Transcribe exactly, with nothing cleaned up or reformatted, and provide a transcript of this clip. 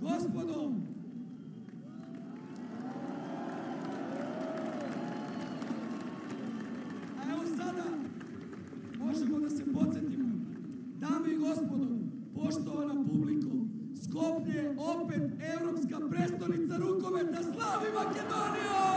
Gospodo, a evo sada možemo da se podsjetimo. Dame i gospodo, poštovana publiko, Skoplje opet evropska prestonica rukometa, slavi Makedoniju!